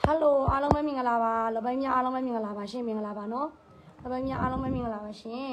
Hello အားလုံးပဲမင်္ဂလာပါလပိုင်းများအားလုံးပဲမင်္ဂလာပါရှင်မင်္ဂလာပါနော်လပိုင်းများအားလုံးပဲမင်္ဂလာပါရှင်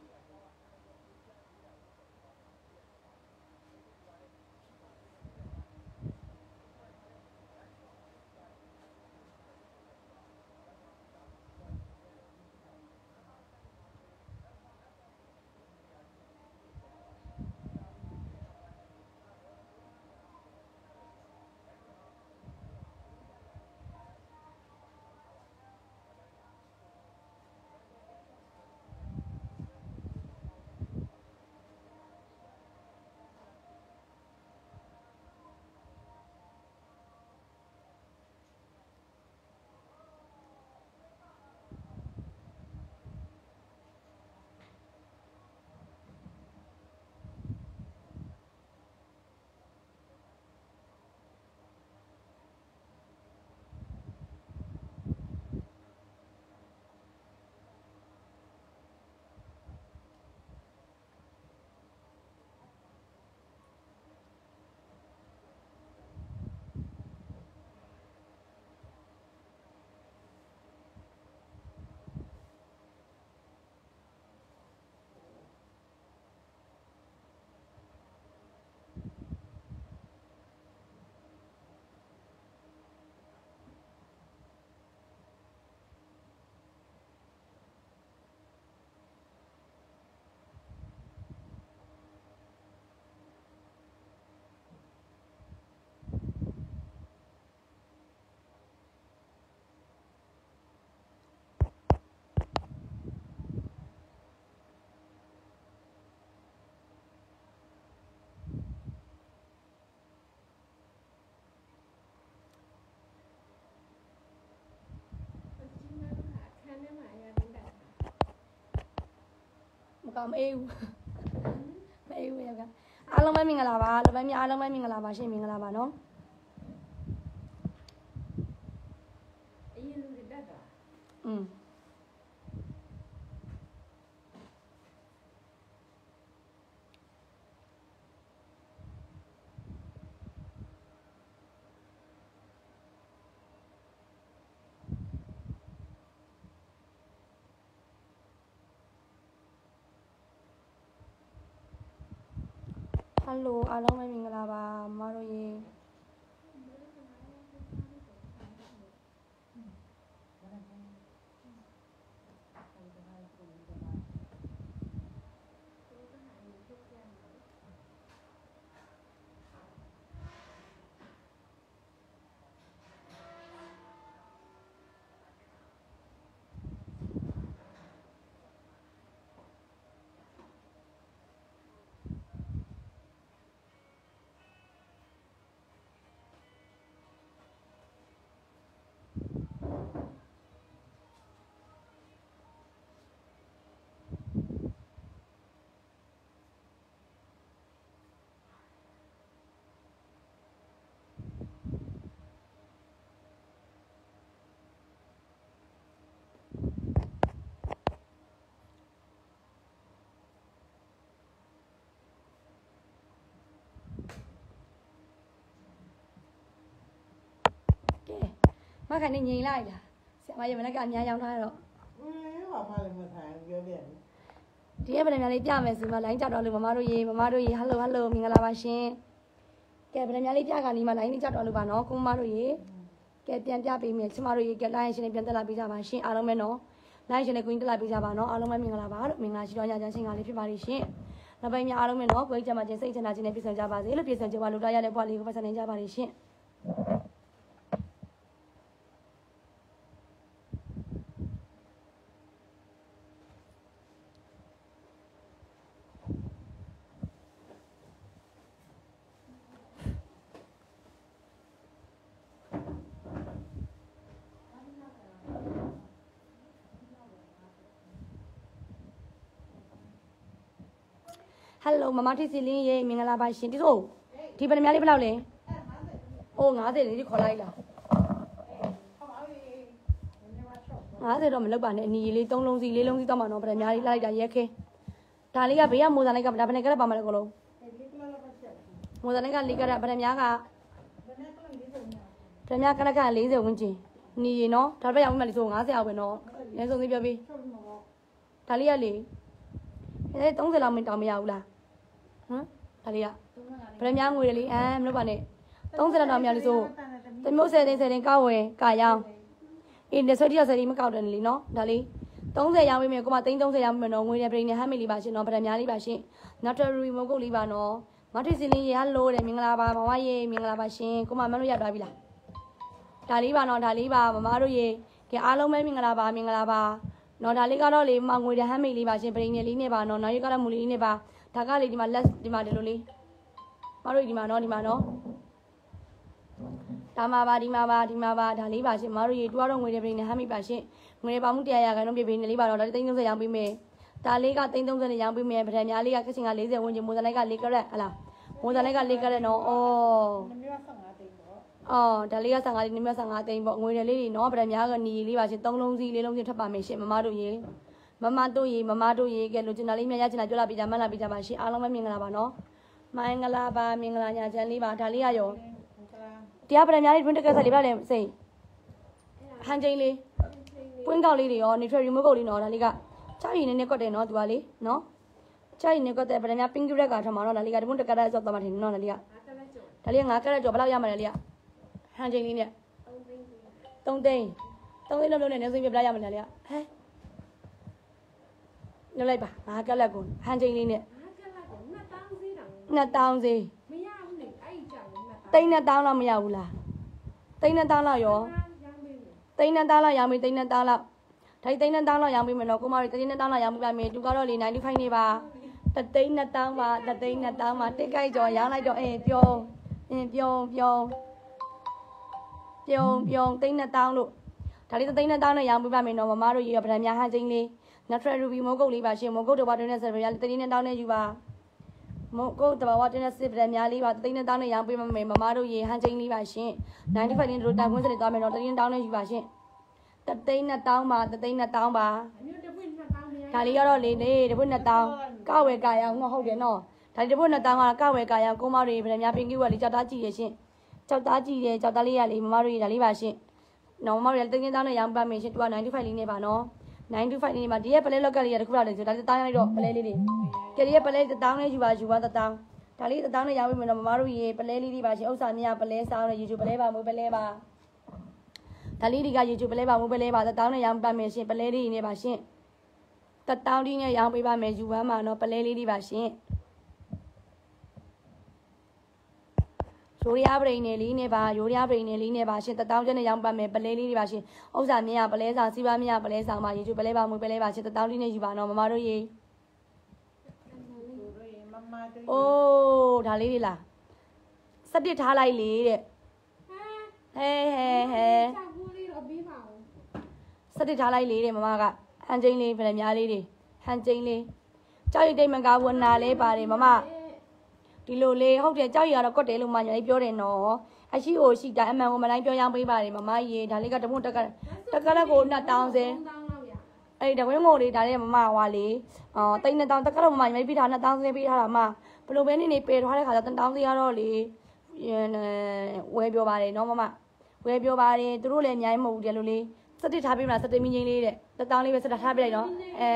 မကောင်းမအေးဘူးမအေးဘူးရောကအားလုံးပဲမင်္ဂလာပါလပိုင်းများအားလုံးပဲမင်္ဂလာပါရှင်မင်္ဂလာပါနော်အရင်လူတွေတက်တာဟယ်လိုအားလုံးပဲမင်္ဂလာပါမတို့ရေမခိုင်နေငြိမ်လိုက်လားဆရာမရေမနေ့ကအများရောက်ထားတော့ဘာမှလည်းမထိုင်ပြောပြတယ်ဒီရက်ဗလင်များလေးပြမယ်ဆိုမှလိုင်းကြတော့လို့မမတို့ရေဟယ်လိုမင်္ဂလာပါရှင်ကဲဗလင်များလေးပြခါနီးမှလိုင်းလေးကြတော့လို့ပါနော်ကိုမတို့ရေကဲပြန်ပြပေးမယ်ကျမတို့ရေကလိုင်းရှင်လေးပြန်တက်လာပေးကြပါရှင်အားလုံးပဲနော်လိုင်းရှင်လေးကိုင်းတက်လာပေးကြပါနော်အားလုံးပဲမင်္ဂလာပါလို့မင်္ဂလာရှိတော်ညချမ်းရှင်ကလေးဖြစ်ပါလိမ့်ရှင်နောက်ပိုင်းများအားလုံးပဲနော်ကိုကြီးကြမှာချင်းစိတ်ချမ်းသာခြင်းနဲ့ပြည့်စုံကြပါစေလို့ပြည့်စုံကြပါလို့တားရတဲ့ဘဝလေးကိုပတ်စံနေကြပါလိမ့်ရှင်ဟယ်လိုမမထီစီလင်းရေမင်္ဂလာပါရှင်ဒီတို့ဒီဗလင်များလေးဘယ်လောက်လဲအိုး90လေးဒီခေါ်လိုက်လား90တော့မလောက်ပါနဲ့အနီလေး3လုံးစီ4လုံးစီတော့မှတော့ဗလင်များလေးလိုက်တာရက်ခဲဒါလေးကဘေးကမိုးစံလိုက်ကဒါဘယ်နဲ့ကရက်ပါမလဲကိုလုံးမိုးစံလိုက်က4ကရက်ဗလင်များကဗလင်များကရက်က40ဝန်းကျင်နီနော်ဒါပဲရောက်မှလေဆို90ရောက်ပဲနော်လဲဆုံးသေးပြောပြီးဒါလေးကလေအဲ30လောက်မင်းတောင်မရဘူးလားဟမ်ဒါလေးကဗရမများငွေတယ်လေမလို့ပါနဲ့30လောက်တောင်မရလို့ဆိုတမျိုး10သိန်းကောက်ဝယ်ကာရောင်းအေးဆွဲတိရစရီမကောက်တယ်လေနော်ဒါလေး30ရောင်းပေးမယ်ကိုမ30ရောင်းပေးမယ်နော်ငွေနဲ့ပြည်နေဟမ်းမီလေးပါရှင်နော်ဗရမများလေးပါရှင်နောက်ထပ်ရီမိုကုတ်လေးပါနော်မထီစီလင်းရေဟယ်လိုတယ်မင်္ဂလာပါမမရေမင်္ဂလာပါရှင်ကိုမမလို့ရသွားပြီလားဒါလေးပါနော်ဒါလေးပါမမတို့ရေကဲအားလုံးပဲမင်္ဂလာပါနော်ဒါလေးကတော့လေမငွေတဲ့ဟမ်းမိတ်လေးပါရှင်ပရိနေလေးနဲ့ပါနော်နောက်ရကတော့မူလေးနဲ့ပါဒါကလေဒီမှာလက်ဒီမှာဒီလိုလေးမတို့ဒီမှာနော်ဒါမှာပါဒီမှာပါဒါလေးပါရှင်မတို့ရေတူတော့ငွေတဲ့ပရိနေဟမ်းမိတ်ပါရှင်ငွေပါမှု100ရာခိုင်နှုန်းပြပေးနေလေးပါတော့ဒါ330ရောင်းပေးမယ်ဒါလေးက330နဲ့ရောင်းပေးမယ်ဗရန်များလေးကကချင်က40ဝန်းကျင်မိုးစလိုက်က4ကရက်ဟလားမိုးစလိုက်က4ကရက်နော်ဒါလေးက15သိန်းနည်း15သိန်းပေါ့ငွေတယ်လေးတွေနော်ဗရန်များကညီလေးပါရှင်3လုံးစီ4လုံးစီထပ်ပါမယ်ရှင်မမတို့ရေကဲလိုချင်တာလေးများရချင်တာပြောလာပြကြမှန်းလာပြကြပါရှင်အားလုံးပဲမင်္ဂလာပါနော်မင်္ဂလာပါမင်္ဂလာညာချမ်းလေးပါဒါလေးရရောတရားဗရန်များလေးတွင်းတက်ကက်ဆက်လေးပါလေစိတ်ဟန်ချင်းလေးပွင့်ကောက်လေးတွေရောနေထရီမိုးကုတ်လေးနော်ဒါလေးကချာရီနေကွက်တယ်နော်သူကလေနော်ချာရီနေကွက်တယ်ဗရန်များပင်းကရက်ကထမှာနော်ဒါလေးကဒီပွင့်တက်ကက်ဆော့သွားမှထင်နော်ဒါလေးက9ကရက်ကျော်ဘယ်လောက်ရမှာလဲလေးကဟန်ချင်းလေးနဲ့3သိန်းလုံးနဲ့နေစိမ့်ပြပြရမှာလဲလေးကဟဲလုပ်လိုက်ပါ9ကက်လက်ကိုဟန်ချင်းလေးနဲ့2000စီမရဘူးလေအဲ့ကြောင်2000လောက်မရဘူးလား3000လောက်ရော3000လောက်ရောင်းပြီ3000လောက်ဒါ3000လောက်ရောင်းပြီမယ်နော်ကိုမတို့3000လောက်ရောင်းပြီပါမယ်သူကတော့လေ95နေပါ3000ပါ3000ပါတစ်ကြိုက်ကြော်ရောင်းလိုက်တော့ပြုံး3000လို့ဒါလေး3000နဲ့ရောင်းပြီပါမယ်နော်မမတို့ရေဗရန်များဟန်ချင်းလေးနောက်ထပ်ရူဘီမိုးကုတ်လေးပါရှင်မိုးကုတ်တော့ပါတွင်းနဲ့ဆက်ပြရ3000နဲ့ယူပါမိုးကုတ်တဘာဝတွင်းနဲ့စစ်ဗရန်များလေးပါ3000နဲ့ရောင်းပြီပါမယ်မမတို့ရေဟန်ချင်းလေးပါရှင်95လင်းတို့တန်ခွန်းစလေးသွားမယ်နော်3000နဲ့ယူပါရှင်3000ပါဒါလေးကတော့လေတပွတ်2000ကဝယ်ကာရအောင်ဟုတ်တယ်နော်ဒါတပွတ်2000ကဝယ်ကာရအောင်ကိုမတို့ဗရန်များပင်ကြီးကလေကြောက်သားကြည့်ရရှင်ကြောက်သားကြည့်တယ်ကြောက်သားလေးရလေမမတို့ဒါလေးပါရှင်နော်မမတို့3000နဲ့ရောင်းပါမယ်ရှင်သူက95လေးနဲ့ပါနော်95လေးမှာဒီရဲ့ပလဲလောက်ကလေးရတခုလောက်လေဆိုဒါတောင်းရတော့ပလဲလေးတွေကဲဒီရဲ့ပလဲ1000နဲ့ယူပါ1000ဒါလေး1000နဲ့ရောင်းပေးမယ်နော်မမတို့ရေပလဲလေးတွေပါရှင်ဥစ္စာမြပလဲစောင်းနဲ့ YouTube ပလဲပါမွေးပလဲပါဒါလေးတွေက YouTube ပလဲပါမွေးပလဲပါ1000နဲ့ရောင်းပါမယ်ရှင်ပလဲလေးတွေနဲ့ပါရှင်1000လေးနဲ့ရောင်းပေးပါမယ်ယူပန်းမှာနော်ပလဲလေးတွေပါရှင်ရိုးရပရိနေလေးနဲ့ပါရိုးရပရိနေလေးနဲ့ပါရှင်1000ကျပ်နဲ့ရောင်းပါမယ်ပလဲလေးတွေပါရှင်ဥစ္စာမြပလဲဆောင်စီးပွားမြပလဲဆောင်ပါ YouTube ပလဲပါမွေးပလဲပါရှင်1000လေးနဲ့ယူပါနော်မမတို့ရေအိုးဒါလေးတွေလား17ထားလိုက်လေတဲ့ဟဲ17ထားလိုက်လေတဲ့မမကဟန်ချင်းလေးဗရန်များလေးတွေဟန်ချင်းလေးကြောက်ရည်တိတ်မကားဘူးနာလေးပါတယ်မမဒီလိုလေးဟုတ်တယ်ကြောက်ရည်ကတော့ကွက်တယ်လို့မညာလေးပြောတယ်နော်အရှိကိုရှိတာအမှန်ကိုမတိုင်းပြောရမ်းပေးပါတယ်မမရေဒါလေးကတမွတ်တက်ကလက်ကို2000စဲအဲ့တဝင်းငိုလေးဒါလေးမမဟွာလေ3000တက်ကလက်မမညာလေးပြီးထား2000စဲပြီးထားတာမဘလို့ပဲနေပယ်ထားတဲ့ခါကျ1000စဲရတော့လေဝဲပြောပါတယ်နော်မမဝဲပြောပါတယ်သူတို့လည်းအများကြီးမဟုတ်ဘူးတယ်လို့လေ17ထားပေးမလား17မင်းချင်းလေးတဲ့1000လေးပဲ17ထားပေးလိုက်နော်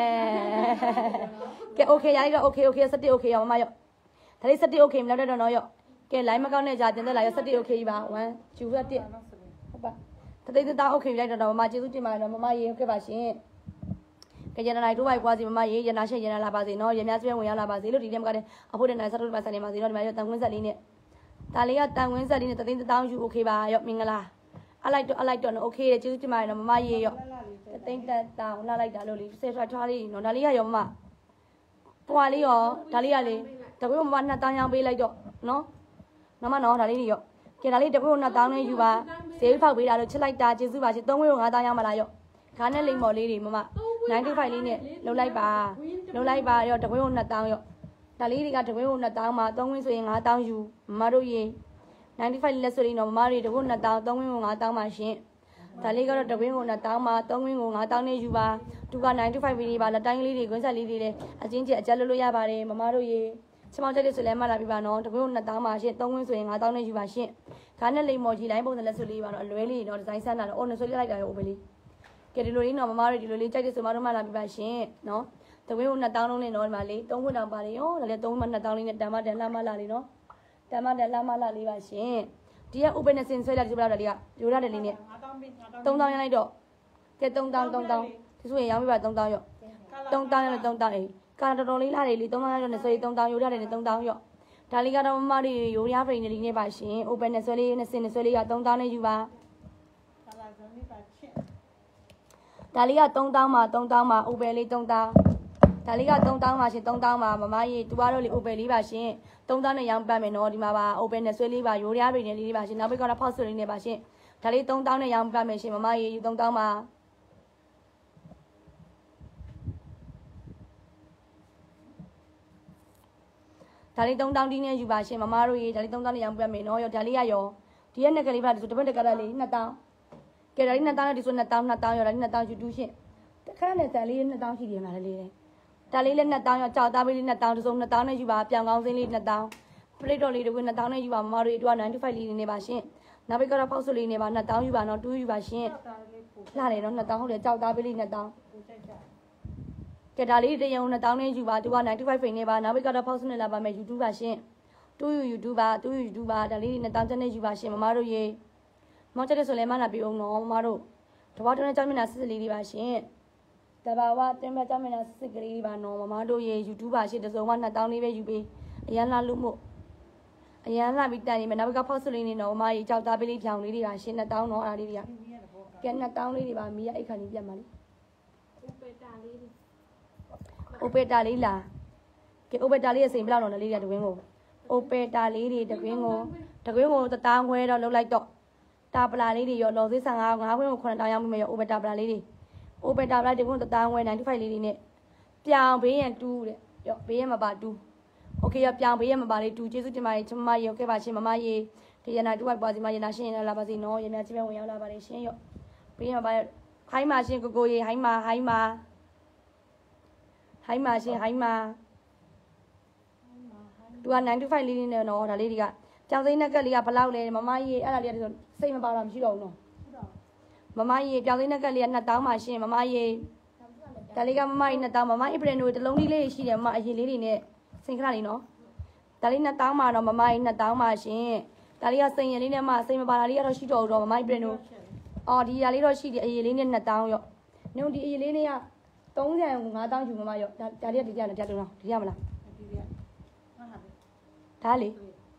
ကဲ okay ရိုက်တော့ okay 17 okay ရောမမရောဒါလေး17 okay မလောက်တော့နော်ရောကဲ line မကောက်နဲ့ကြာတင်သက်လာရော17 okay ပါ1 2 1ဟုတ်ပါ1000 okay ရိုက်တော့မမကျေးဇူးတင်ပါတယ်နော်မမရေဟုတ်ကဲ့ပါရှင်ကဲရနာလိုက်တို့ပါကွာစီမမရေရနာရှက်ရနာလာပါစေနော်ရများစပြဝင်ရလာပါစေလို့ဒီနေ့မကတဲ့အဖို့တဲ့နိုင်ဆက်တို့ပါဆိုင်နေပါစေနော်ဒီမှာရောတန်ခွင်းဆက်လေးနဲ့ဒါလေးကတန်ခွင်းဆက်လေးနဲ့1000ယူ okay ပါရောမင်္ဂလာအလိုက်တော့နော် okay တဲ့ကျေးဇူးတင်ပါတယ်နော်မမရေရော1000လာလိုက်တာလို့လေဆယ်ထားလေးနော်ဒါလေးကရောမမပွာလေးရောဒါလေးကလေတကွေးမမ2000ရောင်းပေးလိုက်တော့နော်မမနော်ဒါလေးတွေရောကဲဒါလေးတကွေး2000နဲ့ယူပါဈေးဖောက်ပေးတာလို့ချစ်လိုက်တာကျေးဇူးပါရှင်3ခွေးကို9000ရောင်းမလားရောခါနဲ့လိမ္မော်လေးတွေမမ95လေးနဲ့လုံလိုက်ပါရောတကွေးကို2000ရောဒါလေးတွေကတကွေးကို2000မှာ3ခွေးဆိုရင်9000ယူမမတို့ရေ95လက်ဆိုရင်တော့မမတွေတကွေး2000 3ခွေးကို9000ပါရှင်ဒါလေးကတော့တကွင်းကို2000မှာ3ခွင်းကို9000နဲ့ယူပါသူက95ဗီဒီပါလက်တိုင်းလေးတွေကွင်းဆက်လေးတွေလည်းအချင်းချင်းအကြက်လို့ရပါတယ်မမတို့ရေချမောင်ချက်တဲ့ဆိုလဲမှတ်လာပြီပါနော်တကွင်း2000ပါရှင်3ကွင်းဆိုရင်9000နဲ့ယူပါရှင်ခါနဲ့လိမ်မော်ကြီးလိုင်းပုံစံလက်စွပ်လေးပါနော်အလွဲလေးနော်ဒီဇိုင်းဆန်းတာတော့အော်နဲ့ဆွဲလိုက်တာရောအိုပဲလေးကဲဒီလိုလေးနော်မမတို့ဒီလိုလေးကြိုက်တဲ့ဆိုမတို့မှတ်လာပြီပါရှင်နော်တကွင်း2000လုံးလေးနော်ဒီမှာလေး3ခွန်းတောင်ပါလေရောဒါလည်း3ခွန်း2000လေးနဲ့တန်မတန်လှမလာလေးနော်တန်မတန်လှမလာလေးပါရှင်ဒီက open နဲ့စင်ဆွဲလိုက်ဒီဘလောက်ဒါလေးကရိုးရတယ်လေးနဲ့3000ရလိုက်တော့ကဲ3000ဒီဆိုရင်ရောင်းပြပါ3000ရော3000ရလဲ3000အေးကာတော်တော်လေးလာတယ်လေ3000ရနဲ့ဆွဲ3000ရိုးရတယ်နဲ့3000ရောဒါလေးကတော့မမတွေရိုးရဖရိန်လေးနဲ့ပါရှင် open နဲ့ဆွဲလေးနဲ့စင်နဲ့ဆွဲလေးက3000နဲ့ယူပါဒါလေးက3000မှာ3000မှာ open လေး3000ဒါလေးက3000ပါရှင်3000ပါမမကြီးသူကတော့လေ open လေးပါရှင်3000နဲ့ရောင်းပတ်မယ်နော်ဒီမှာပါ open နဲ့ဆွဲလေးပါရိုးရဖရိန်လေးပါရှင်နောက်ဘက်ကတော့ဖောက်ဆွဲလေးနဲ့ပါရှင်ဒါလေး3000နဲ့ရောင်းပတ်မယ်ရှင်မမကြီးယူ3000ပါဒါလေး3000ဒီနဲ့ယူပါရှင်မမတို့ရေဒါလေး3000နဲ့ရောင်းပတ်မယ်နော်ရောဒါလေးရရောဒီရက်နဲ့ကလေးပါဒီဆိုတစ်ပတ်တက်ကလေး2000ကဲဒါလေး2000နဲ့ဒီဆို2000ရောဒါလေး2000ယူတူးရှင်ခဏနဲ့ဆန်လေး2000ရှိတယ်မလားလေးဒါလေးလည်း2000ရောကြောက်သားပေးလေး2000ဒီဆို2000နဲ့ယူပါပြောင်ကောင်းစင်းလေး2000ပရိတ်တော်လေးတကွ2000နဲ့ယူပါမမတို့ရေအတွက်95လေးနေပါရှင်နောက်ဘက်ကတော့ဖောက်ဆွလေးနေပါ2000ယူပါနော်2ယူပါရှင်လှတယ်နော်2000ဟုတ်တယ်ကြောက်သားပေးလေး2000ကဲဒါလေးတရုံ2000နဲ့ယူပါသူက95ဖိန်နေပါနောက်ဘက်ကတော့ဖောက်ဆွနေလာပါမယ် YouTube ပါရှင်2 YouTube ပါ2 YouTube ပါဒါလေး2000ကျပ်နဲ့ယူပါရှင်မမတို့ရေမောင်ချက်တဲ့ဆိုလဲမနာပြအောင်နော်မမတို့တဘာတွန်းနဲ့ကြောင်းမျက်နှာစစ်စစ်လေးတွေပါရှင်တဘာဝတင်မကြောင်းမျက်နှာစစ်စစ်ကလေးတွေပါနော်မမတို့ရေ YouTube ပါရှင်တစုံက2000လေးပဲယူပေးအရန်လာလို့မို့အရန်လာပြီးတန်နေမယ်နောက်ဘက်ကဖောက်ဆွလေးနေနော်မမကြီးကြောက်သားပေးလေးဖြောင်လေးတွေပါရှင်2000နော်အားလေးတွေကကဲ2000လေးတွေပါမီးရအိတ်ခါလေးပြတ်ပါလေအိုပတာလေးလားကဲအိုပတာလေးရဲ့စိန်ဘလောက်တော့လဲလေးတကွင်းကိုအိုပတာလေးတွေတကွင်းကို1000ခွဲတော့လှုပ်လိုက်တော့တာပလာလေးတွေရောလော်သေးဆန်5ခွင်းကို9000ရောက်ပြီမယ်ရောအိုပတာပလာလေးတွေအိုပတာပလာတကွင်း1000ခွဲ95လေးတွေနဲ့ပြောင်ဘေးရန်တူးတဲ့ရောဘေးရန်မပါတူးโอเคရောပြောင်ဘေးရန်မပါလေးတူးကျေးဇူးတင်ပါတယ်ချမရေခဲ့ပါရှင်မမရေဒီရနာတူဝိုက်ပါစီမရနာရှင်ရလာပါစီနော်ရမြချင်းပဲဝင်ရောက်လာပါလေရှင်ရောဘေးရန်မပါဟိုင်းမာရှင်ကိုရေဟိုင်းမာရှင်ဟိုင်းမာသူက95လေးနဲ့နော်ဒါလေးတွေကကြောင်စိမ့်နှက်ကလေးကဘလောက်လဲမမကြီးအဲ့ဒါလေးကဆိုစိတ်မပါတော့မရှိတော့ဘူးနော်မမကြီးကြောင်စိမ့်နှက်ကလေးက2000ပါရှင်မမကြီးဒါလေးကမမကြီး2000မမအိပရင်တို့တလုံးလေးရှိတယ်မမအရင်လေးတွေနဲ့စိတ်ခဏလေးနော်ဒါလေး2000မှာတော့မမကြီး2000ပါရှင်ဒါလေးကစိတ်ရင်လေးနဲ့မစိတ်မပါတာလေးကတော့ရှိတော့တော့မမအိပရင်တို့အော်ဒီရာလေးတော့ရှိတယ်အရင်လေးနဲ့2000ရောနုံဒီအရင်လေးတွေက3000ကို9000ယူမမရောဒါလေးကဒီကြတယ်တရားလုံးဒီရမလားဒါလေ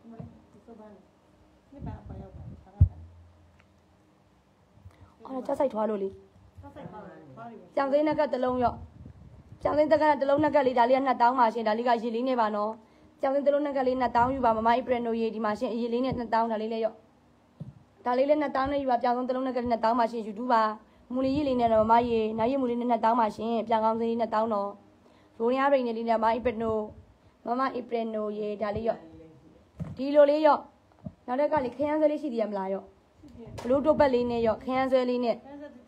အော်ချက်ဆိုင်ထွားလို့လေကြောင်သိန်းနှက်ကတလုံးရောကြောင်သိန်းတက်ကတလုံးနှက်ကလေးဒါလေးက2000ပါရှင်ဒါလေးကရေလေးနဲ့ပါနော်ကြောင်သိန်းတလုံးနှက်ကလေး2000ယူပါမမအိပရင်တို့ရေဒီမှာရှင်ရေလေးနဲ့2000ဒါလေးလည်းရောဒါလေးလည်း2000နဲ့ယူပါကြောင်သိန်းတလုံးနှက်က2000ပါရှင် YouTube ပါမူလီရေလေးနဲ့တော့မမရေနိုင်ရမူလေးနဲ့2000ပါရှင်ပြောင်ကောင်းစင်း2000တော့ရိုးရပိန်လေးနဲ့မမအိပရင်တို့မမအိပရင်တို့ရေဒါလေးရောဒီလိုလေးရောနောက်တက်ကလေခရမ်းဆွဲလေးရှိသေးရမလားရောဘလူးတုတ်ပတ်လေးနဲ့ရောခရမ်းဆွဲလေးနဲ့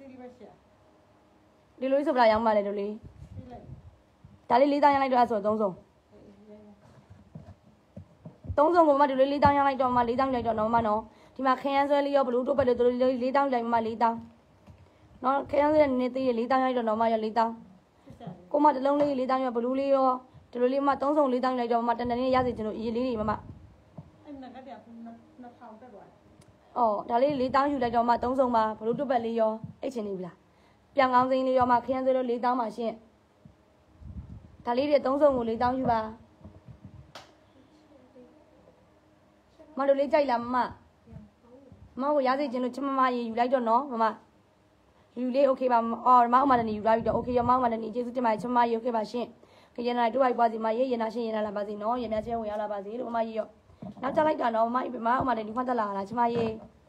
ဒီလိုလေးဆိုပြရောင်းပါလေတို့လေးဒါလေး4000ရလိုက်တော့အဲ့ဆို3စုံကိုမဒီလို4000ရလိုက်တော့မ4000လိုက်တော့နော်မနော်ဒီမှာခရမ်းဆွဲလေးရောဘလူးတုတ်ပတ်လေးတို့လေး4000လိုက်မ4000နော်ခရမ်းဆွဲနေသေး4000ရလိုက်တော့နော်မရော4000ကိုမတလုံးလေး4000ရောဘလူးလေးရောဒီလိုလေးမ3စုံ4000လိုက်တော့မတန်တန်လေးရစီကျွန်တော်အရေးလေးတွေမမအော်ဒါလေး4000ယူလိုက်တော့မှ3စုံပါဘလို့တွတ်ပတ်လေးရောအိတ်ချင်နေပြီလားပြန်ကောင်းစိမ်းလေးရောမှခရမ်းဆွဲလို့4000ပါရှင့်ဒါလေးတွေ3စုံကို4000ယူပါမတို့လေးကြိုက်လားမမကိုရစေချင်လို့ချမမရေယူလိုက်တော့နော်မမယူလေးโอเคပါအော်မောင်မတနေယူလိုက်တော့โอเคရောမောင်မတနေကျေးဇူးတင်ပါတယ်ချမမရေโอเคပါရှင့်ခရနာတို့ဝိုက်ပါစီမရေရနာရှင်းရနာလာပါစီနော်ရမြချင်းဝင်ရောက်လာပါစီလို့မမရေရောနောက်ကြလိုက်တာနော်မမတနေဒီခွန်းတက်လာလားချမရေ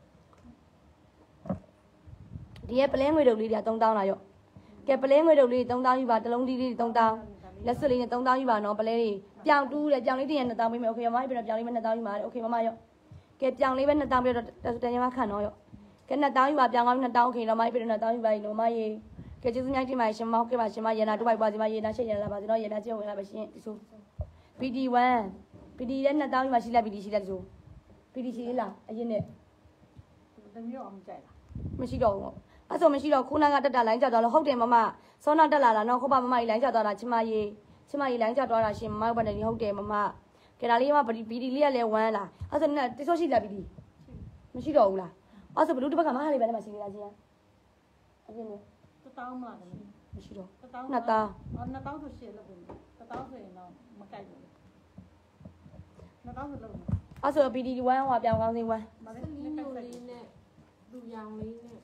ဒီရဲ့ပလဲငွေတုပ်လေးတွေက3000လာရော့ကဲပလဲငွေတုပ်လေး3000ယူပါတလုံးလေး3000လက်စွပ်လေးနဲ့3000ယူပါနော်ပလဲလေးပြောင်တူးတယ်ပြောင်လေးတင်ရ2000ပေးမယ်โอเคမမပြပြောင်လေးပဲ2000ယူပါโอเคမမရော့ကဲပြောင်လေးပဲ2000ပြတော့တန်ရမခံတော့ရော့ကဲ2000ယူပါပြောင်ကောင်း2000โอเคတော့မမပြ2000ယူပါလို့မရေကဲကျေးဇူးများတင်ပါတယ်ရှင်မောက်ခဲ့ပါရှင်မရေနာတို့ပိုက်ပါစီမရေနာရှေ့ရလာပါစီနော်ရေနာချင်းဝင်လာပါရှင်ဒီဆို PD1 PD လည်း2000ယူမှရှိလိုက် PD ရှိလိုက်ဆို PD ရှိသေးလားအရင်နဲ့တမျိုးအောင်ကြိုက်လားမရှိတော့ဘူးအဲ့ဆိုမရှိတော့ခုနကတက်တာလိုင်းကြသွားလို့ဟုတ်တယ်မမစောနာတက်လာတာနော်ခုပါမမကြီးလိုင်းကြသွားတာချမကြီးလိုင်းကြသွားတာရှင်မမဘာနဲ့ဟုတ်တယ်မမကဲဒါလေးမ PD လေးကလည်းဝမ်းလားအဲ့ဆိုနဲ့တိစောရှိလား PD မရှိတော့ဘူးလားအဲ့ဆိုဘလူးတစ်ဘက်ကမဟာလေးပဲလည်းမရှိသေးလားရှင်အရင်နဲ့ 1000မလားတမီးမရှိတော့ 2000 2000ဆိုရှင်းလို့1000ဆိုရင်တော့မကြိုက်ဘူး2000ဆိုလို့အဲ့ဆို PD1 ဟိုပြောင်းကောင်းစင်း1 မလေးလင်းညိုလေးနဲ့လူရောင်လေးနဲ့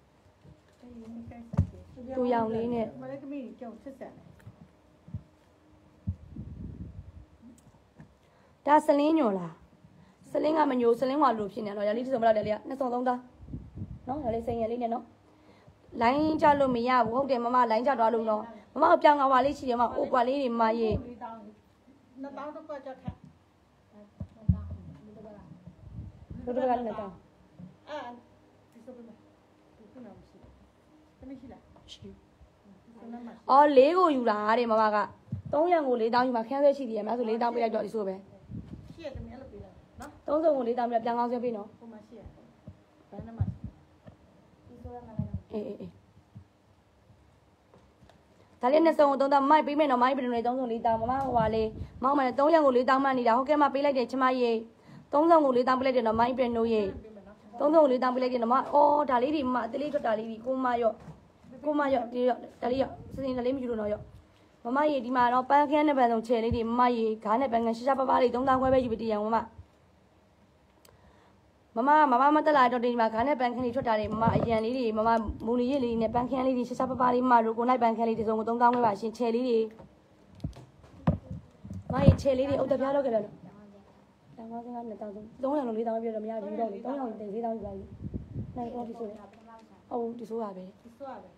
သူရောင်လေးနဲ့မလေးတမီးကြုံဆက်ဆက်တယ်ဒါစလင်းညိုလားစလင်းကမညိုစလင်းကလိုဖြစ်နေတော့ရလေးတစ်စုံမလားလေလေးက2ဆောင်3သားနော်ရလေးစိန်ရလေးနဲ့နော်လိုင်းကြလို့မရဘူးဟုတ်တယ်မမလိုင်းကြသွားလို့နော်မမပြောင်းကဝါလေးရှိတယ်မအိုကွာလေးတွေမရေး 2000တော့ကကြက်ခက်တို့ကလည်းတော့ဒီဆိုပြမယ်ဒီခုနမရှိတမီးရှိလားရှိခုနမှာအော်လေးကိုယူတာတဲ့မမက3ရံကို4000ယူမှာခန်းဆွဲရှိတယ်များဆို4000ပေးလိုက်တော့ဒီဆိုပဲရှိရတမီးအဲ့လိုပေးလိုက်နော် 3စုံကို4000ပေးပြန်ကောင်းဆွဲပေးနော်ဟိုမှာရှိရဘယ်နှမှာဒီဆိုရမှာလည်းအေးဒါလေး2စုံကို3000မိုက်ပေးမယ်နော်မိုက်ပြည်နေ3စုံ4000မမဟိုပါလေမောင်းမယ်3ရံကို4000မှနေတာဟုတ်ကဲ့မပေးလိုက်တယ်ချမရေ3စုံကို4000ပေးလိုက်တယ်နော်မိုက်ပြည်နိုးရေ3စုံကို4000ပေးလိုက်တယ်နော်မအော်ဒါလေးဒီမအတလေးထွက်တာလေးဒီကိုမရော့ဒီရော့ဒါလေးရော့စစင်းဒါလေးမယူလို့နော်ရော့မမရေဒီမှာတော့ပန်းခင်းနဲ့ပန်းစုံချဲလေးဒီမမရေခါနဲ့ပန်းခင်းရှာပါလေး3000ခွဲပဲယူပြီးတည်ရအောင်မမတက်လာတော့ဒီမှာခါနဲ့ပန်းခင်းလေးထွက်တာတွေမမအရန်လေးတွေမမမူလီရည်လေးနဲ့ပန်းခင်းလေးတွေရှာပါလေးမတို့ကိုနိုင်ပန်းခင်းလေးဒီစုံကို3000ခွဲပါရှင်ချဲလေးတွေမရေချဲလေးတွေအုတ်တပြားလောက်ကြတယ်တောင်းကောင်းစင်းက2000 300လုံး4000ပြတော့မရဘူးတော့လေ300တင်4000ယူပါလိမ့်နိုင်တော့ဒီဆိုဟုတ်ဒီဆိုပါပဲဒီဆိုရတယ်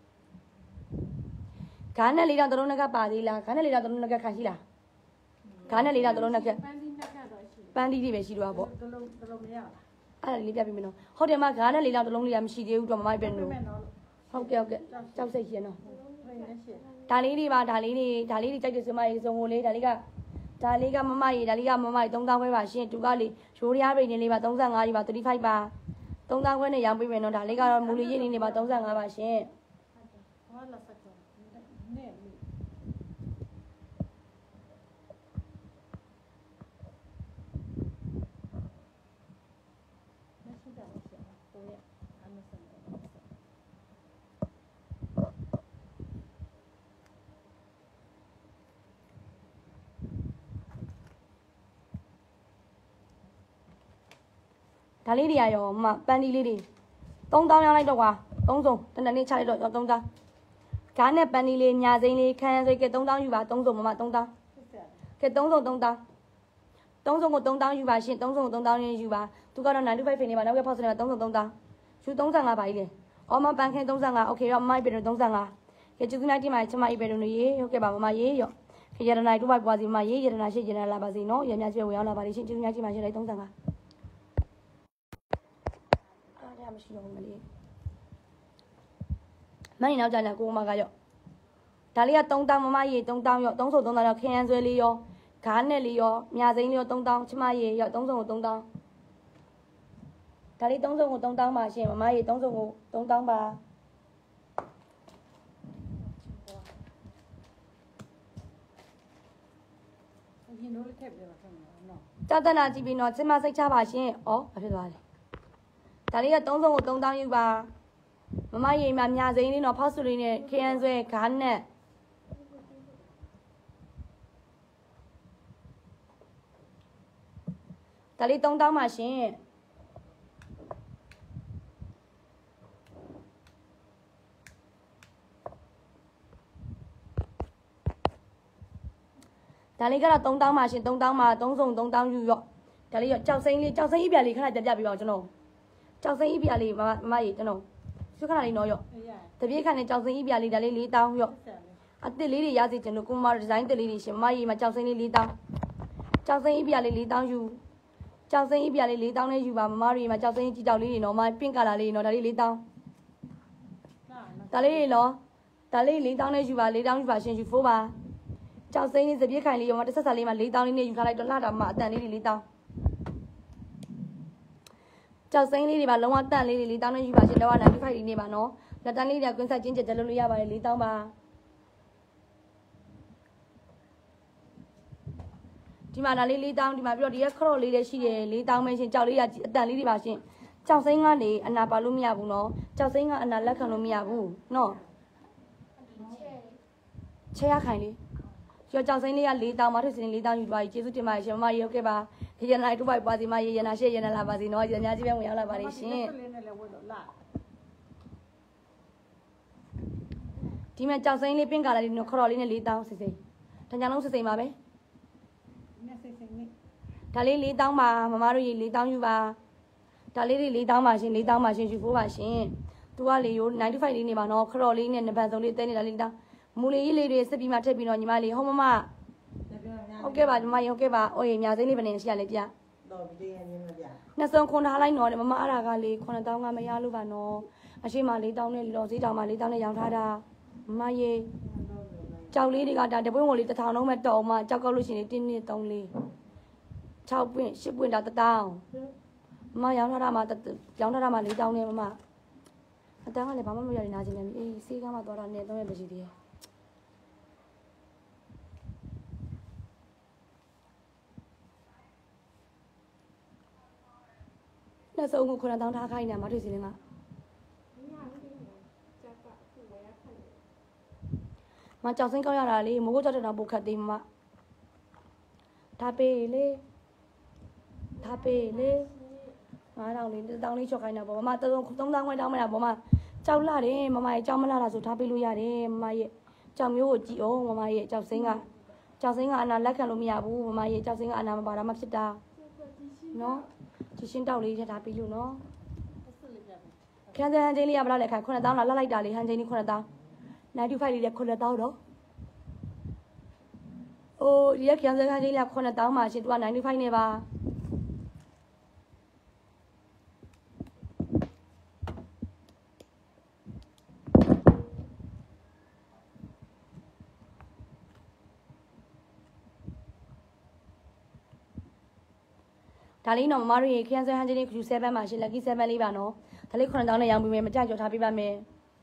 ခါနဲ့4000တလုံးနဲ့ကပါသေးလားခါနဲ့4000တလုံးနဲ့ကခံရှိလားခါနဲ့4000တလုံးနဲ့ကပန်းဒီနှစ်ခတ်တော့ရှိတယ်ပန်းတီးတွေပဲရှိတော့ဗောတလုံးမရလားအဲ့ဒါလေးပြပြမယ်နော်ဟုတ်တယ်မခါနဲ့4000တလုံးလေးကမရှိသေးဘူးတော့မမိုက်ပဲလို့မယ်နော်ဟုတ်ကဲ့ကြောက်စိတ်ရှင်နော်ဘယ်နဲ့ရှိဒါလေးတွေပါဒါလေးတွေကြိုက်တယ်ဆိုမရေစုံကိုလေးဒါလေးကမမရေဒါလေးကမမရေ3000ခွဲပါရှင်သူကလေရိုးရရားပိန်လေးပါ35ကြီးပါ35ပါ3000ခွဲနဲ့ရောင်းပေးမယ်နော်ဒါလေးကတော့မူလီရင်းနေပါ35ပါရှင်ဟောလာစက်ကောနဲ့မိမရှိတာမရှိတော့ရအမစံဒါလေးတွေရောမပန်းတီးလေးတွေ3000ရောင်းလိုက်တော့ကွာ3စုံတနည်းချလိုက်တော့3000ဂါးနဲ့ပန်းတီးလေးညာစိမ့်လေးခန်းစိတ်က3000ယူပါ3စုံမမ3000ကဲ3စုံ3000 3စုံကို3000ယူပါရှင်3စုံကို3000ရင်းယူပါသူကတော့95ဖိနေပါနောက်ကဖောက်စနေပါ3စုံ3000ယူ35ပါကြီးလေအော်မပန်းခင်း35โอเคတော့မိုက်ပြည်တော့35ကဲကျေးဇူးများတင်ပါတယ်ချမအိပဲလို့နေရေဟုတ်ကဲ့ပါမမရေရောခေရတနာ2ဘိုက်ပွားစီမရေရတနာရှိရတနာလာပါစေနော်ရများကျွေးဝေအောင်လာပါလိမ့်ရှင်ကျေးဇူးများတင်ပါတယ်ရှင်35အားရမရှိတော့ဘူးမလေးမိုင်းနောက်ကြတယ်ကိုမကရောဒါလေးက3000မမရေ3000ရော3စုံ3000ရောခင်းရန်ဆွဲလေးရောဂါးနဲ့လေးရောမြာစိမ့်လေးရော3000ချမရေရော3စုံကို3000ဒါလေး3စုံကို3000ပါရှင်မမရေ3စုံကို3000ပါဒီနိုးလေးထည့်ပြပါခင်ဗျာနော်ကြောက်တနာကြည့်ပြီးတော့စင်မစိတ်ချပါရှင်ဩဘာဖြစ်သွားလဲဒါလေးက3စုံကို3000ယူပါမမရေမှာမြာစိမ့်လေးတော့ဖောက်စုလေးနဲ့ခင်းရန်ဆွဲဂါးနဲ့ဒါလေး3000ပါရှင်ဒါလေးကတော့3000ပါရှင်3000ပါ3စုံ3000ယူရော့ဒါလေးရောကြောက်စိမ့်လေးအပြာလေးခဏပြပြပေးပါဦးကျွန်တော်ကြောက်စိမ့်အပြာလေးမရေကျွန်တော်စုခဏလေးနော်ရော့အေးရတပြေးခါနဲ့ကြောက်စိမ့်အပြာလေးဒါလေး4000ရော့ဆက်လေအစ်စ်လေးတွေရစီကျွန်တော်ကိုမဒီဇိုင်းတစ်လေးတွေရှင်မရေမှာကြောက်စိမ့်လေး4000ကြောက်စိမ့်အပြာလေး4000ယူကြောက်စိမ့်အပြာလေး4000နဲ့ယူပါမမတွေမှာကြောက်စိမ့်ကြည့်တောက်လေးတွေနော်မပင့်ကလာလေးနော်ဒါလေး4000 နားနော်ဒါလေးနော်ဒါလေး4000နဲ့ယူပါ4000ယူပါရှင်ယူ4ပါကြောက်စိမ့်လေးစပြည့်ခိုင်လေးရောတစ်ဆက်ဆက်လေးမှာ4တောင်းလေးနဲ့ယူထားလိုက်တော့လှတာမှအတန်လေးတွေ4တောင်းကြောက်စိမ့်လေးတွေပါလုံးဝတန့်လေးတွေ4တောင်းနဲ့ယူပါရှင်တော့95လေးနေပါနော်လက်တန်းလေးတွေကွင်းဆက်ချင်းကြက်လုပ်လို့ရပါတယ်4တောင်းပါဒီမှာလေး4တောင်းဒီမှာပြီးတော့ဒီရက်ခရော့လေးလည်းရှိတယ်4တောင်းပဲရှင်ကြောက်လေးကအတန်လေးတွေပါရှင်ကြောက်စိမ့်ကနေအနာပါလို့မရဘူးနော်ကြောက်စိမ့်ကအနာလက်ခံလို့မရဘူးနော်ချဲရခိုင်လေးကျော်ကြောက်စိမ့်လေးက4တောင်းမထွေစင်း4တောင်းယူသွားပြီကျေးဇူးတင်ပါတယ်ရှင်မမရေဟုတ်ကဲ့ပါဒီရနာ2ပိုက်ပွားစီမရေရနာရှေ့ရနာလာပါစီနော်ဒီအများကြီးပဲဝင်ရောက်လာပါလိမ့်ရှင်ဒီမှာကြောက်စိမ့်လေးပင့်ကာလာလေးနော်ခရော့လေးနဲ့4တောင်းစစ်စိမ့်တန်ကြလုံးစစ်စိမ့်ပါပဲဒါလေး4တောင်းပါမမတို့ရေ4တောင်းယူပါဒါလေးတွေ4တောင်းပါရှင်4တောင်းပါရှင်ယူဖို့ပါရှင်သူကလေရိုး95လေးနေပါနော်ခရော့လေးနဲ့နံပါတ်3လေးတဲနေတာလေးတောင်းမူလေးကြီးလေးတွေစစ်ပြီးမှထည့်ပြီးတော့ညီမလေးဟုတ်မမဟုတ်ကဲ့ပါညီမရေဟုတ်ကဲ့ပါအိုးရေညာစိမ့်လေးဘယ်နေရှိရလဲပြတော့ဗီဒီယိုရင်းမပြနှစ်စုံခွန်ထားလိုက်နော်မမအဲ့ဒါကလေ9000ကမရလို့ပါနော်အရှိမ4000နဲ့လော်စီတောင်မှ4000နဲ့ရောင်းထားတာမမရေကြောက်လေးတွေကဒါတပွင့်ဝင်လေး1000လုံးမဲ့တော်မှကြောက်ကောက်လို့ရှိရင်1 2 3 4 6ပွင့်10ပွင့်တာ1000မမရောင်းထားတာမှရောင်းထားတာမှ4000နဲ့မမအတန်းကလည်းဘာမှမရနေနာကျင်နေပြီအေးစေးကမှသွားတာနဲ့တော့ရမရှိသေးရဲ့လက်စုံကို9000ထားခိုင်းနေမှာတွေ့စီလင်းကမကြောက်စိမ့်ကောက်ရတာလေမိုးကိုကြောက်တဲ့တော့ပုတ်ခတ်သေးမထားပေးလေထားပေးလေ9000လေး1000လေးချော့ခိုင်းတာပေါ့မမ3000ခွဲတောင်းမလားပေါ့မကြောက်လာတယ်မမရဲ့ကြောက်မလာတာဆိုထားပေးလို့ရတယ်မမရဲ့ကြောက်မျိုးကိုကြည့်အောင်မမရဲ့ကြောက်စိမ့်ကအနာလက်ခံလို့မရဘူးမမရဲ့ကြောက်စိမ့်ကအနာမပါတာမှဖြစ်တာနော်ချစ်ရှင်းတောက်လေးထည့်ထားပြီးလို့နော်ခန်းစန်းချင်းလေးကဘယ်လောက်လဲခါ9000လားလှလိုက်တာလေးဟန်ချင်းလေး9000 95လေးလည်း9000တော့အိုးဒီခန်းစန်းချင်းလေးက9000မှာရှင်သူက95နဲ့ပါဒါလေးနော်မမတို့ရေခရမ်းဆွဲဟန်ချင်းလေး7မှာရှင် lucky 7လေးပါနော်ဒါလေး9000နဲ့ရောင်းပြီးမယ်မကြကြော်ထားပေးပါမယ်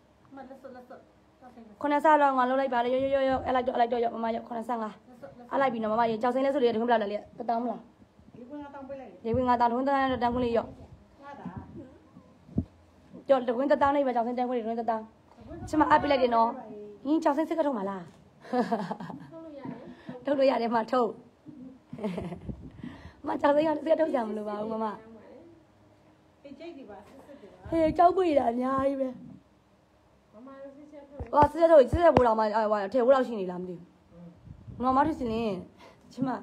9ဆလောက်ငါလုံးလိုက်ပါလေရောအဲ့လိုက်တော့ရောမမရော95အဲ့လိုက်ပြီနော်မမရေကြောက်စိမ့်လဲဆိုလေတခွန်းပလောက်လဲ1000မလားဒီခွန်း9000ထုံးတန်းတန်းခွန်းလေးရောကြော်တခွန်း1000လေးပဲကြောက်စိမ့်တန်းခွန်းလေးတခွန်း1000ချမအပ်ပြလိုက်တယ်နော်ဟင်းကြောက်စိမ့်စစ်ကထုံးပါလားထုတ်လို့ရတယ်မထုတ်မကြောက်စိမ့်ကစစ်ထုတ်ကြမလို့ပါဘူးမမအေးကြိတ်ဒီပါစစ်စစ်ဒီပါဟေးကြောက်ပွေတာအများကြီးပဲမမတို့စစ်ချက်ထုတ်ဟာစစ်စစ်ဘိုးတော်မှထဲဘိုးတော်ရှိနေလားမသိဘူးငါမထစင်းချမ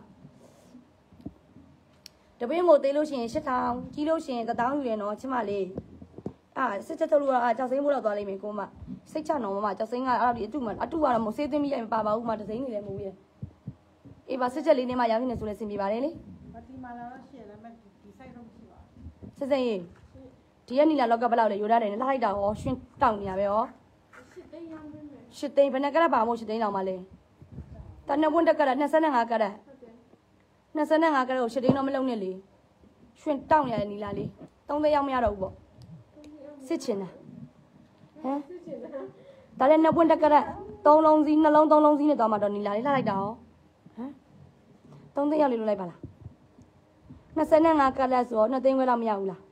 တပင်းကိုသေးလို့ရှိရင်8000ကြီးလို့ရှိရင်1000ယူရနော်ချမလေးစစ်ချက်ထုတ်လို့ကြောက်စိမ့်ဘိုးတော်သွားလိမ့်မယ်ကိုမစိတ်ချနော်မမကြောက်စိမ့်ကအဲ့ဒီအတုကတော့မစေးသိမ်းမိရမပါပါဘူးမတစိမ့်နေလည်းမဟုတ်ရဲ့အေးပါစစ်ချက်လေးနဲ့မှရောင်းနေဆိုလဲဆင်ပြေပါတယ်လေဒီမှာလာတော့ရှေ့လည်းမဲ့ဒီ site တော့မရှိပါဘူးစစ်စစ်ရေးဒီရက်နီလာလောက်ကဘယ်လောက်လဲယူထားတယ်လှလိုက်တာဟောရှင်းတောင်းနေရပဲဟော 8သိန်းရောင်းပေးမယ် 8သိန်းဘယ်နဲ့ကရက်ပါမို့8သိန်းလောက်မှလဲတနပွန်းတက်ကရက်25ကရက်25ကရက်ကို8သိန်းတော့မလုံးနဲ့လေရှင်းတောင်းနေရတယ်နီလာလေး3သိန်းရောက်မရတော့ဘူးပေါ့စစ်ချင်တာဟမ်ဒါလည်းနှစ်ပွန်းတက်ကရက်3လုံးစီးနှလုံး3လုံးစီးနဲ့သွားမှတော့နီလာလေးလှလိုက်တာဟောဟမ်3သိန်းရောက်လေလို့လိုက်ပါလား25ကရက်ဆိုတော့2သိန်းခွဲတော့မရဘူးလား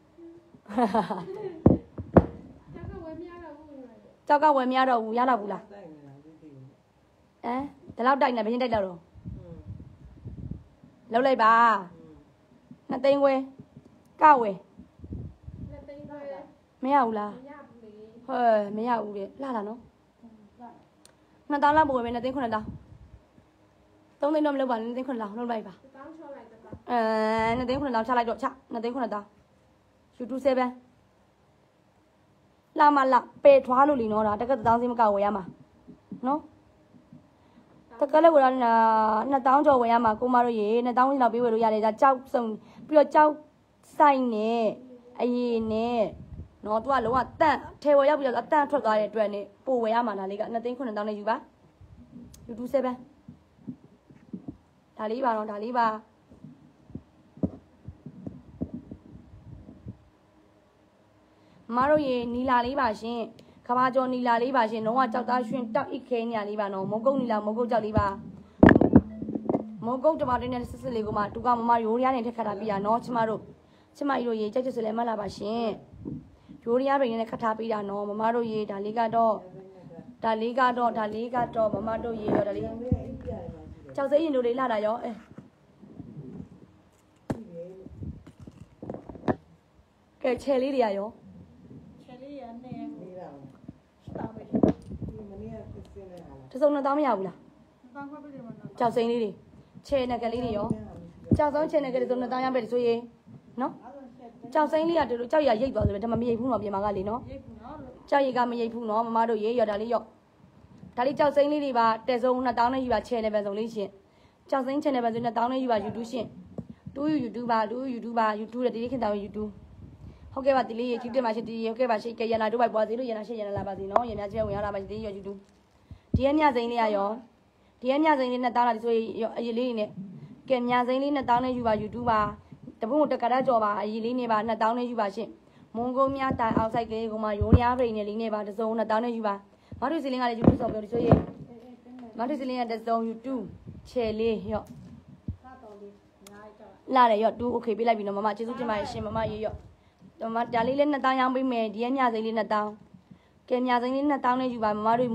ကြောက်ကဝယ်မရတော့ဘူးရတော့ဘူးလားဒီလောက်တိုက်နေဘယ်ရင်တိုက်တော့လောက်လိုက်ပါ2သိန်းခွဲကဝယ် 2သိန်းခွဲမရဘူးလားမရဘူးလေဟဲ့မရဘူးလေလှတာနော်2000လောက်ပို့မယ်2သိန်း9000 3သိန်းတော့မလုပ်ပါနဲ့2သိန်း9000လောက်လိုက်ပါ 1000ချောလိုက်တော့ 2သိန်း9000ချလိုက်တော့ချ2သိန်း9000 YouTube 7လာမလာပေထွားလို့လीနော်ဒါတက်က1000စီမကဝယ်ရမှာနော်တက်ကလည်းဝယ်ရတာ2000ကျော်ဝယ်ရမှာကိုမတို့ရေ2000လောက်ပေးဝယ်လို့ရတယ်ဒါကြောက်စုံပြီးတော့ကြောက်ဆိုင်နဲ့အရင်နဲ့နော်သူကလုံးဝတန့်ထဲဝယ်ရောက်ပြီးတော့အတန့်ထွက်သွားတဲ့အတွက်နဲ့ပို့ဝယ်ရမှာဒါလေးက2သိန်း9000နဲ့ယူပါ YouTube 7 ဒါလေးပါတော့ဒါလေးပါမမတို့ရေနီလာလေးပါရှင်ခဘာကျော်နီလာလေးပါရှင်လုံးဝကြောက်သားရွှင်တောက်အိခဲညာလေးပါနော်မုံကုတ်နီလာမုံကုတ်ကြောက်လေးပါမုံကုတ်တမတင်းနဲ့စစ်စစ်လေးကိုမှတူကမမရိုးရည်နဲ့ထက်ခတ်တာပြီးတာနော်ကျမတို့ရေကြိုက်ကြစလဲမလာပါရှင်ရိုးရည်ပင်နဲ့ခတ်ထားပြီးတာနော်မမတို့ရေဒါလေးကတော့မမတို့ရေရောဒါလေးကြောက်စိမ့်ရင်တို့လေးလာတာရောကဲချဲလေးတွေရောချယ်လေးရနေစတာပဲတစုံနှစ်တောင်းမရဘူးလားတောင်းခွက်ပြီးမှနော်ကြောက်စိမ့်လေးတွေချဲနဲ့ကလေးတွေရောကြောက်ဆုံးချဲနဲ့ကလေးစုံနှစ်တောင်းရမယ်ဆိုရင်နော်ကြောက်စိမ့်လေးကတို့ကြောက်ရရိတ်သွားဆိုတော့ဒါမှမရိတ်ဘူးနော်ပြင်မာကလေနော်ရိတ်ဘူးနော်ကြောက်ရည်ကမရိတ်ဘူးနော်မမတို့ရေရောဒါလေးရောဒါလေးကြောက်စိမ့်လေးတွေပါတက်စုံနှစ်တောင်းနဲ့ယူပါချဲနဲ့ပဲစုံလေးရှင်ကြောက်စိမ့်ချဲနဲ့ပဲဆိုနှစ်တောင်းနဲ့ယူပါ YouTube ရှင်YouTube ပါ YouTube တဲ့ဒီခင်တောင် YouTubeဟုတ်ကဲ့ပါဒီလေးရေ YouTube မှာရှင်ဒီဟုတ်ကဲ့ပါရှင်ကရနာတို့ပိုက်ပွားစီလို့ရနာရှင်ရနာလာပါစီနော်ရနာကျဲဝင်ရတာပါဒီရော YouTube ဒီရဲ့မြစိမ့်လေးရောဒီရဲ့မြစိမ့်လေးနှစ်တောင်းလာဒီဆိုရင်အရေးလေးနဲ့ကဲမြစိမ့်လေးနှစ်တောင်းနဲ့ယူပါ YouTube ပါတပုတ်တက္ကရာကြော်ပါအရေးလေးနဲ့ပါနှစ်တောင်းနဲ့ယူပါရှင်မုံကုန်းများတိုင်အောက်ဆိုင်ကလေးကမှရိုးရားပိန်နဲ့လေးနဲ့ပါတစုံနှစ်တောင်းနဲ့ယူပါမတို့စီလင်းကလည်း YouTube ဆောင်ပြောဒီဆိုရင်မတို့စီလင်းကတစုံ YouTube ချဲလေးရော့စားတော်လေးအများကြီးကြောက်လာတယ်ရော့တူ okay ပေးလိုက်ပြီနော်မမကျေးဇူးတင်ပါတယ်ရှင်မမရေရော့မဒါလေးလည်းနှစ်တောင်းရောင်းပေးမယ်ဒီရဲ့မြစိမ့်လေးနှစ်တောင်းကဲမြစိမ့်လေးနှစ်တောင်းနဲ့ယူပါမမတို့